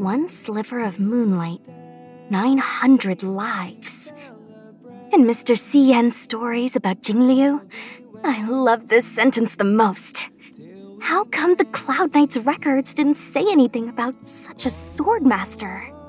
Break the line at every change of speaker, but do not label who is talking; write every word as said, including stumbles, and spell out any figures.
One sliver of moonlight, nine hundred lives. And Mister C Yen's stories about Jingliu? I love this sentence the most. How come the Cloud Knight's records didn't say anything about such a sword master?